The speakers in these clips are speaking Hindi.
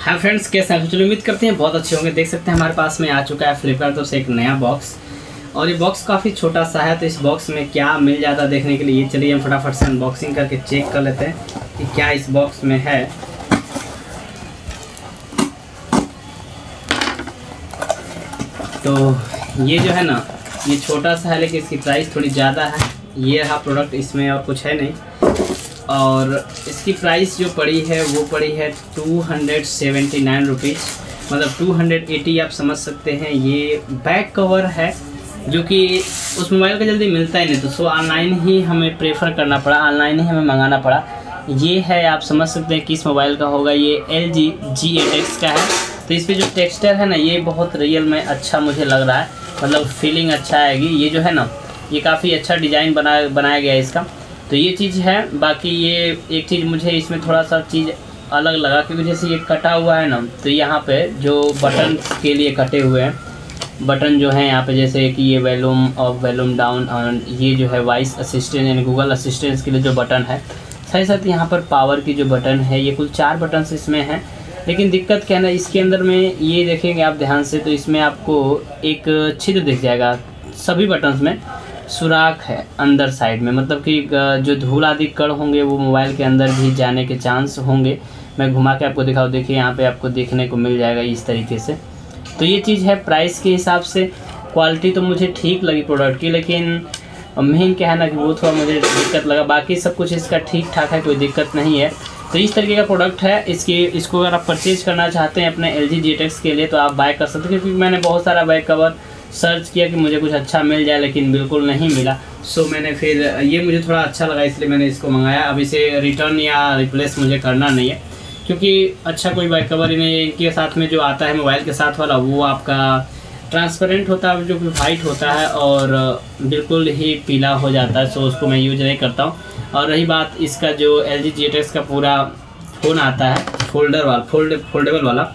हाय फ्रेंड्स, कैसे हैं? चलो उम्मीद करते हैं बहुत अच्छे होंगे। देख सकते हैं हमारे पास में आ चुका है फ्लिपकार्ट तरफ से एक नया बॉक्स, और ये बॉक्स काफ़ी छोटा सा है। तो इस बॉक्स में क्या मिल जाता है देखने के लिए चलिए हम फटाफट से अनबॉक्सिंग करके चेक कर लेते हैं कि क्या इस बॉक्स में है। तो ये जो है ना, ये छोटा सा है लेकिन इसकी प्राइस थोड़ी ज़्यादा है। ये रहा प्रोडक्ट, इसमें और कुछ है नहीं। और इसकी प्राइस जो पड़ी है वो पड़ी है 279 रुपीज़, मतलब 280 आप समझ सकते हैं। ये बैक कवर है जो कि उस मोबाइल का जल्दी मिलता ही नहीं, तो सो ऑनलाइन ही हमें प्रेफर करना पड़ा, ऑनलाइन ही हमें मंगाना पड़ा। ये है, आप समझ सकते हैं किस मोबाइल का होगा। ये LG G8X का है। तो इस पर जो टेक्सचर है ना, ये बहुत रियल में अच्छा मुझे लग रहा है, मतलब फीलिंग अच्छा आएगी। ये जो है ना, ये काफ़ी अच्छा डिज़ाइन बनाया गया है इसका। तो ये चीज़ है। बाकी ये एक चीज़ मुझे इसमें थोड़ा सा चीज़ अलग लगा, क्योंकि जैसे ये कटा हुआ है ना, तो यहाँ पे जो बटन के लिए कटे हुए हैं, बटन जो हैं यहाँ पे, जैसे कि ये वॉल्यूम अप, वॉल्यूम डाउन, और ये जो है वॉइस असिस्टेंट यानी गूगल असिस्टेंट के लिए जो बटन है, साथ साथ यहाँ पर पावर की जो बटन है, ये कुल 4 बटन इसमें हैं। लेकिन दिक्कत क्या है ना, इसके अंदर में ये देखेंगे आप ध्यान से, तो इसमें आपको एक छिद्र दिख जाएगा। सभी बटन्स में सुराख है अंदर साइड में, मतलब कि जो धूल आदि कण होंगे वो मोबाइल के अंदर भी जाने के चांस होंगे। मैं घुमा के आपको दिखाऊँ, देखिए यहाँ पे आपको देखने को मिल जाएगा इस तरीके से। तो ये चीज़ है। प्राइस के हिसाब से क्वालिटी तो मुझे ठीक लगी प्रोडक्ट की, लेकिन मेन क्या है ना कि वो थोड़ा मुझे दिक्कत लगा। बाकी सब कुछ इसका ठीक ठाक है, कोई दिक्कत नहीं है। तो इस तरीके का प्रोडक्ट है। इसको अगर आप परचेज़ करना चाहते हैं अपने LG G8X के लिए तो आप बाय कर सकते हैं, क्योंकि मैंने बहुत सारा बैक कवर सर्च किया कि मुझे कुछ अच्छा मिल जाए, लेकिन बिल्कुल नहीं मिला। सो मैंने फिर ये मुझे थोड़ा अच्छा लगा, इसलिए मैंने इसको मंगाया। अब इसे रिटर्न या रिप्लेस मुझे करना नहीं है, क्योंकि अच्छा कोई बैक कवर ही नहीं है। इनके साथ में जो आता है मोबाइल के साथ वाला, वो आपका ट्रांसपेरेंट होता है, जो कि वाइट होता है और बिल्कुल ही पीला हो जाता है। सो उसको मैं यूज नहीं करता हूँ। और रही बात इसका जो LG G8X का पूरा फ़ोन आता है फोल्डेबल वाला,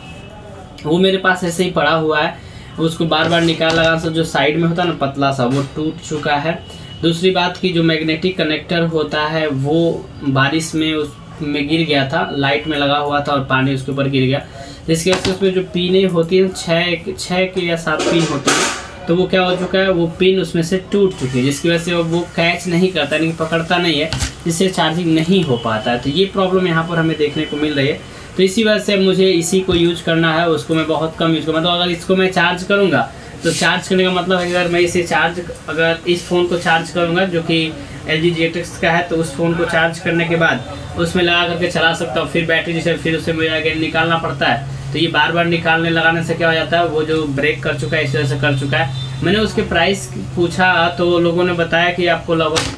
वो मेरे पास ऐसे ही पड़ा हुआ है। उसको बार बार निकाल लगा से जो साइड में होता है ना पतला सा, वो टूट चुका है। दूसरी बात की जो मैग्नेटिक कनेक्टर होता है वो बारिश में उसमें गिर गया था, लाइट में लगा हुआ था और पानी उसके ऊपर गिर गया, जिसकी वजह से उसमें जो पिनें होती हैं 6 के या 7 पिन होती हैं, तो वो क्या हो चुका है, वो पिन उसमें से टूट चुकी है, जिसकी वजह से वो कैच नहीं करता, यानी पकड़ता नहीं है, जिससे चार्जिंग नहीं हो पाता है। तो ये प्रॉब्लम यहाँ पर हमें देखने को मिल रही है। तो इसी वजह से मुझे इसी को यूज करना है। उसको मैं बहुत कम यूज करूँगा। मतलब अगर इसको मैं चार्ज करूँगा तो चार्ज करने का मतलब है, अगर मैं इसे अगर इस फ़ोन को चार्ज करूँगा जो कि LG G8X का है, तो उस फ़ोन को चार्ज करने के बाद उसमें लगा करके चला सकता हूँ। फिर बैटरी जैसे फिर उसे मुझे अगेन निकालना पड़ता है। तो ये बार बार निकालने लगाने से क्या हो जाता है, वो जो ब्रेक कर चुका है इस वजह से कर चुका है। मैंने उसके प्राइस पूछा तो लोगों ने बताया कि आपको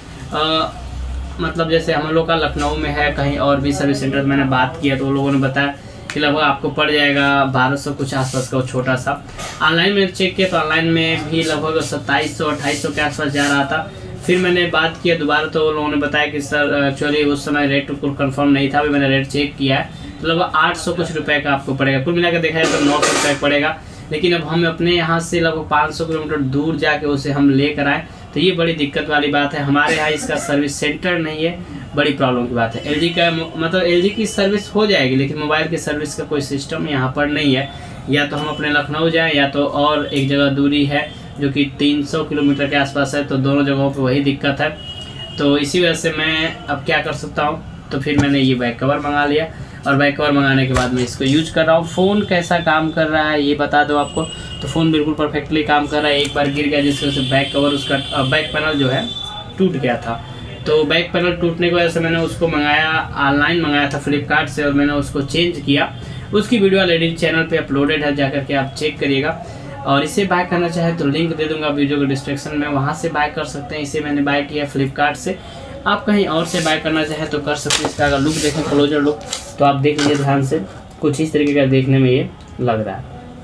लगभग मतलब जैसे हम लोग का लखनऊ में है, कहीं और भी सर्विस सेंटर मैंने बात किया तो लोगों ने बताया कि लगभग आपको पड़ जाएगा 1200 कुछ आसपास का, वो छोटा सा। ऑनलाइन में चेक किया तो ऑनलाइन में भी लगभग 2700-2800 के आसपास जा रहा था। फिर मैंने बात किया दोबारा तो लोगों ने बताया कि सर एक्चुअली उस समय रेट कंफर्म नहीं था, अभी मैंने रेट चेक किया है तो लगभग 800 कुछ रुपये का आपको पड़ेगा। कुल मिलाकर देखा जाए तो 900 रुपये पड़ेगा। लेकिन अब हम अपने यहाँ से लगभग 500 किलोमीटर दूर जाके उसे हम लेकर आए, तो ये बड़ी दिक्कत वाली बात है। हमारे यहाँ इसका सर्विस सेंटर नहीं है, बड़ी प्रॉब्लम की बात है। LG का मतलब LG की सर्विस हो जाएगी, लेकिन मोबाइल की सर्विस का कोई सिस्टम यहाँ पर नहीं है। या तो हम अपने लखनऊ जाएं, या तो और एक जगह दूरी है जो कि 300 किलोमीटर के आसपास है, तो दोनों जगहों पर वही दिक्कत है। तो इसी वजह से मैं अब क्या कर सकता हूँ, तो फिर मैंने ये बैक कवर मंगा लिया, और बैक कवर मंगाने के बाद मैं इसको यूज कर रहा हूँ। फ़ोन कैसा काम कर रहा है ये बता दो आपको। तो फ़ोन बिल्कुल परफेक्टली काम कर रहा है। एक बार गिर गया जिसकी वजह से बैक कवर उसका बैक पैनल जो है टूट गया था। तो बैक पैनल टूटने की वजह से मैंने उसको मंगाया, ऑनलाइन मंगाया था फ्लिपकार्ट से, और मैंने उसको चेंज किया। उसकी वीडियो ऑलरेडी चैनल पे अपलोडेड है, जाकर के आप चेक करिएगा। और इसे बाय करना चाहे तो लिंक दे दूँगा वीडियो के डिस्क्रिप्शन में, वहाँ से बाय कर सकते हैं। इसे मैंने बाय किया फ्लिपकार्ट से। आप कहीं और से बाय करना चाहें तो कर सकते हैं। इसका अगर लुक देखें, क्लोजर लुक, तो आप देख लीजिए ध्यान से, कुछ इस तरीके का देखने में ये लग रहा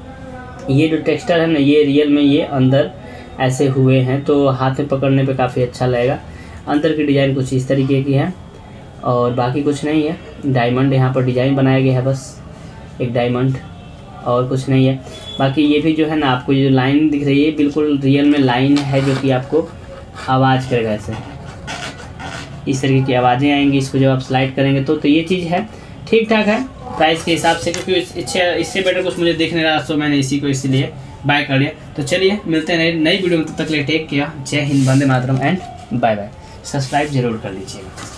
है। ये जो टेक्सचर है ना, ये रियल में ये अंदर ऐसे हुए हैं, तो हाथ में पकड़ने पे काफ़ी अच्छा लगेगा। अंदर की डिज़ाइन कुछ इस तरीके की है, और बाकी कुछ नहीं है। डायमंड यहाँ पर डिज़ाइन बनाया गया है, बस एक डायमंड, और कुछ नहीं है। बाकी ये भी जो है ना, आपको जो लाइन दिख रही है बिल्कुल रियल में लाइन है, जो कि आपको आवाज़ करेगा। ऐसे इस तरीके की आवाज़ें आएंगी इसको जब आप स्लाइड करेंगे तो ये चीज़ है, ठीक ठाक है। प्राइस के हिसाब से, क्योंकि इससे बेटर कुछ मुझे दिख नहीं रहा, तो मैंने इसी को इसलिए बाय कर लिया। तो चलिए मिलते हैं नई वीडियो में, तब तक ले टेक केयर, जय हिंद, वंदे मातरम एंड बाय बाय। सब्सक्राइब जरूर कर लीजिएगा।